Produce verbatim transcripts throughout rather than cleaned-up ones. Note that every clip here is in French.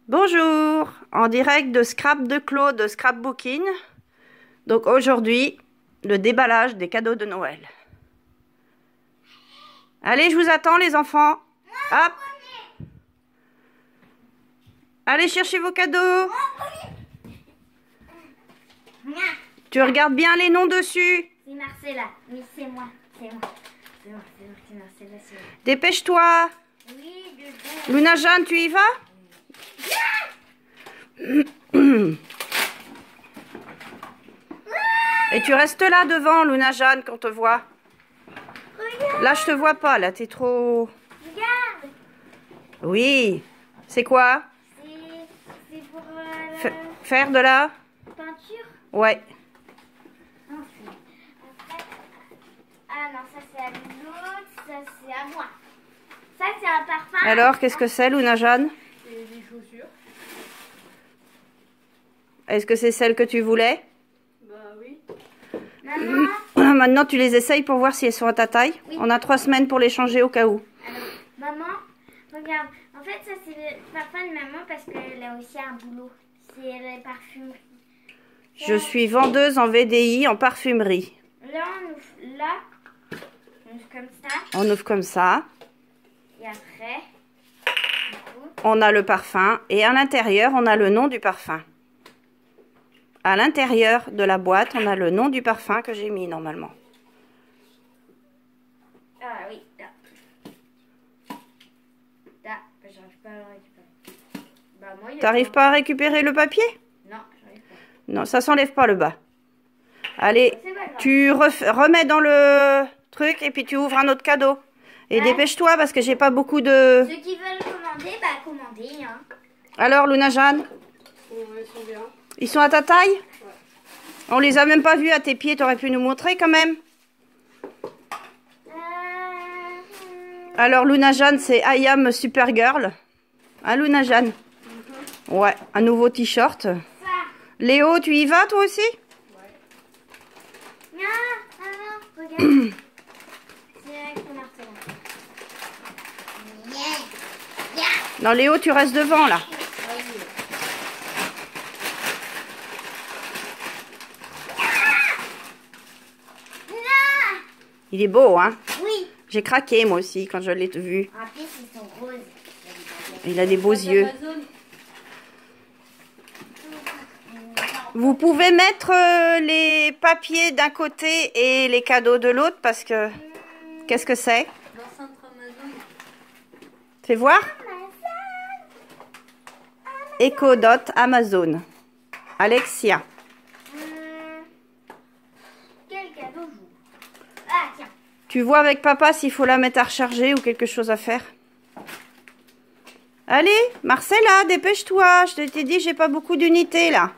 Bonjour, en direct de Scrap de Claude de Scrapbooking. Donc aujourd'hui, le déballage des cadeaux de Noël. Allez, je vous attends les enfants. Hop. Allez chercher vos cadeaux. Tu regardes bien les noms dessus. C'est Marcella, oui c'est moi, c'est moi. C'est moi, c'est moi, c'est Marcella, c'est moi. Dépêche-toi. Oui, de Luna Jeanne, tu y vas? Et tu restes là devant, Luna Jeanne, qu'on te voit. Regarde. Là, je te vois pas, là, t'es trop... Regarde. Oui. C'est quoi? C'est pour euh, la... Faire de la... peinture? Ouais. Ensuite. Après... Ah non, ça c'est à l'autre, ça c'est à moi. Ça c'est un parfum. Alors, qu'est-ce que c'est, Luna Jeanne? C'est des chaussures. Est-ce que c'est celle que tu voulais? Bah oui. Maman. Maintenant, tu les essayes pour voir si elles sont à ta taille. Oui. On a trois semaines pour les changer au cas où. Alors, maman, regarde. En fait, ça c'est le parfum de maman parce qu'elle a aussi un boulot. C'est les parfumeries. Je suis vendeuse en V D I en parfumerie. Là, on ouvre, là, on ouvre comme ça. On ouvre comme ça. Et après, du coup, on a le parfum. Et à l'intérieur, on a le nom du parfum. À l'intérieur de la boîte, on a le nom du parfum que j'ai mis normalement. Ah oui, là. Là, j'arrive pas à le récupérer. Bah, moi, T'arrives pas à récupérer le papier? Non, j'arrive pas. Non, ça s'enlève pas le bas. Allez, tu remets dans le truc et puis tu ouvres un autre cadeau. Et ouais. Dépêche-toi parce que j'ai pas beaucoup de... Ceux qui veulent commander, bah commandez. Hein. Alors, Luna Jeanne? Ouais, ils sont bien. Ils sont à ta taille? Ouais. On les a même pas vus à tes pieds, t'aurais pu nous montrer quand même. Euh... Alors, Luna Jeanne, c'est I am Supergirl. Hein, Luna Jeanne? Mm-hmm. Ouais, un nouveau t-shirt. Léo, tu y vas toi aussi? Ouais. Non, maman, regarde. C'est avec ton marteau. Non, Léo, tu restes devant là. Il est beau, hein? Oui. J'ai craqué, moi aussi, quand je l'ai vu. En plus, ils sont roses. Il a des beaux yeux. Vous pouvez mettre euh, les papiers d'un côté et les cadeaux de l'autre, parce que... Qu'est-ce que c'est? Fais voir. Echo Dot Amazon. Alexia. Ah, tiens. Tu vois avec papa s'il faut la mettre à recharger ou quelque chose à faire. Allez, Marcella, dépêche-toi. Je t'ai dit, j'ai pas beaucoup d'unités là.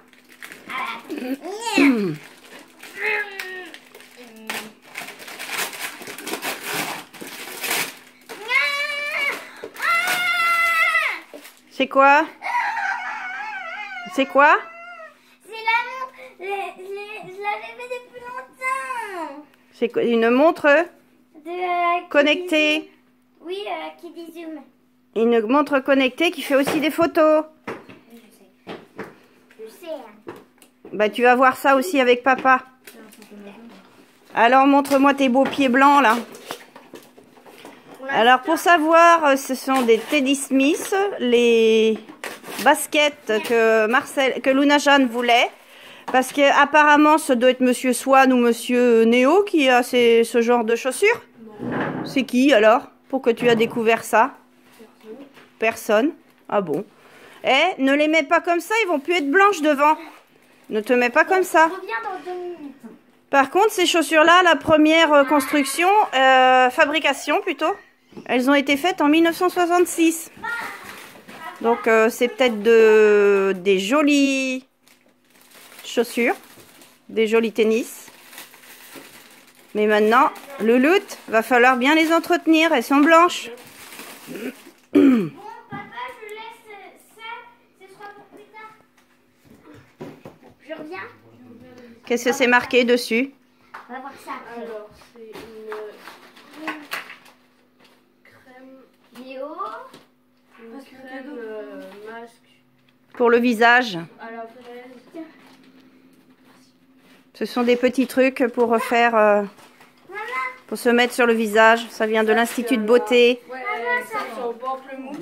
C'est quoi? C'est quoi? C'est la montre. Je l'avais fait depuis longtemps. C'est une montre de, euh, connectée. Dit, oui, euh, qui dit zoom. Une montre connectée qui fait aussi des photos. Je sais. Je sais. Hein. Bah, tu vas voir ça aussi avec papa. Alors, montre-moi tes beaux pieds blancs, là. Alors, pour savoir, ce sont des Teddy Smith, les baskets que Marcel, que Luna Jeanne voulait. Parce que apparemment, ce doit être Monsieur Swan ou Monsieur Néo qui a ces, ce genre de chaussures. C'est qui, alors? Pour que tu as découvert ça? Personne. Personne. Ah bon. Eh, ne les mets pas comme ça, ils vont plus être blanches devant. Ne te mets pas comme ça. Reviens dans deux minutes. Par contre, ces chaussures-là, la première euh, construction, euh, fabrication plutôt, elles ont été faites en mille neuf cent soixante-six. Donc, euh, c'est peut-être de, des jolies chaussures, des jolis tennis. Mais maintenant, le loot, va falloir bien les entretenir. Elles sont blanches. Bon, papa, je laisse ça. Ce sera pour plus tard. Je reviens. Qu'est-ce que c'est marqué dessus? On va voir ça après. Alors, c'est une crème... Léo. Une crème euh, masque pour le visage. À la fraise. Ce sont des petits trucs pour refaire, euh, pour se mettre sur le visage. Ça vient de l'Institut de beauté. Ouais, ça c'est en pamplemousse.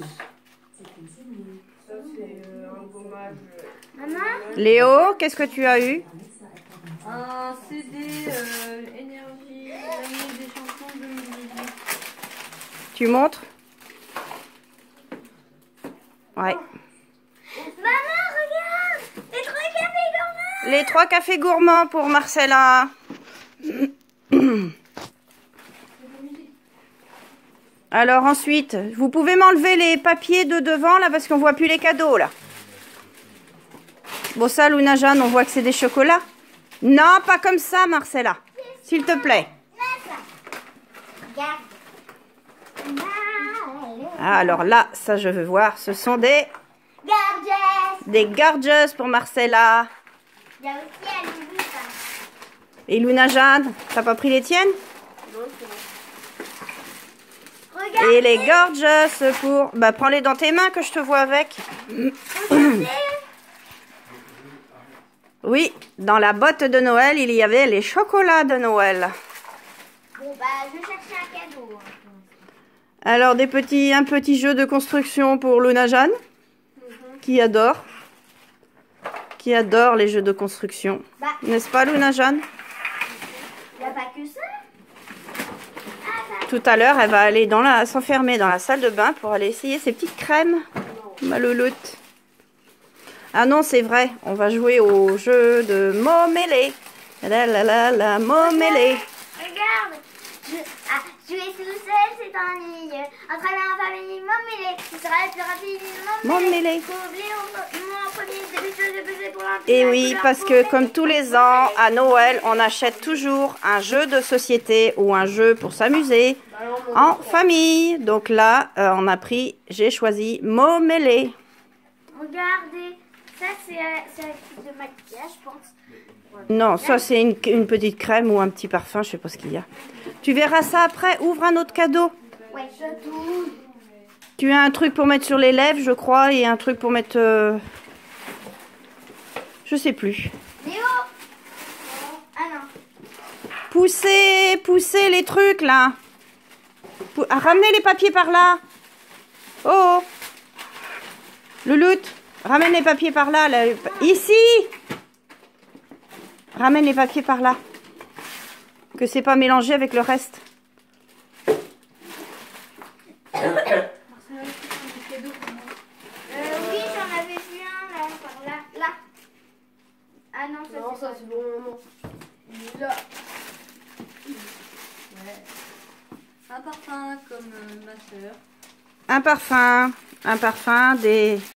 Ça c'est euh, un gommage. Maman? Léo, qu'est-ce que tu as eu? Un C D euh, énergie, l'année des chansons deux mille dix-huit. Tu montres? Ouais. Maman, regarde! Les trois cafés gourmands! Les trois cafés gourmands pour Marcella. Alors ensuite, vous pouvez m'enlever les papiers de devant là parce qu'on voit plus les cadeaux là. Bon ça, Luna Jeanne, on voit que c'est des chocolats. Non, pas comme ça, Marcella. S'il te plaît. Regarde. Ah, alors là, ça je veux voir. Ce sont des, Gorgeous! des gorgeous pour Marcella. Il y a aussi à Louis, ça. Et Luna Jeanne, t'as pas pris les tiennes? Non, c'est bon. Regarde! Et les gorgeous pour... Bah prends-les dans tes mains que je te vois avec. Oui, dans la botte de Noël, il y avait les chocolats de Noël. Bon, bah, je cherchais un cadeau. hein. Alors, des petits, un petit jeu de construction pour Luna Jeanne, qui adore. Qui adore les jeux de construction. Bah, N'est-ce pas, Luna Jeanne? il n'y a pas que ça. Ah, ça. Tout à l'heure, elle va aller dans la, s'enfermer dans la salle de bain pour aller essayer ses petites crèmes. Ma louloute. Ah non, c'est vrai. On va jouer au jeu de mots mêlés. La la la la, mots mêlés. Regarde. Je, ah, jouer tout seul, c'est ennuyeux. En travaillant en famille, mon mêlé. Ce sera le plus rapide, Mots mon mêlé. mêlés. Faut oublier mon mon premier, c'est des choses de baiser pour l'empire. Et oui, parce que comme tous les ans, à Noël, on achète toujours un jeu de société ou un jeu pour s'amuser en famille. Donc là, euh, on a pris, j'ai choisi mots mêlés. Regardez. Ça, c'est euh, c'est un truc de maquillage, je pense. Non, ça c'est une, une petite crème ou un petit parfum, je sais pas ce qu'il y a. Tu verras ça après, ouvre un autre cadeau. Ouais, surtout. Tu as un truc pour mettre sur les lèvres, je crois, et un truc pour mettre... euh, Je sais plus. Léo. Ah non. Poussez, poussez les trucs là. Pou- ah, ramenez les papiers par là. Oh. Louloute, ramène les papiers par là. là. Ici. Ramène les papiers par là. Que c'est pas mélangé avec le reste. Euh, oui, j'en avais vu un là, par là. Là. Ah non, ça Non, c'est ça pas. c'est bon, maman. Il est là. Ouais. Un parfum comme euh, ma soeur. Un parfum. Un parfum des...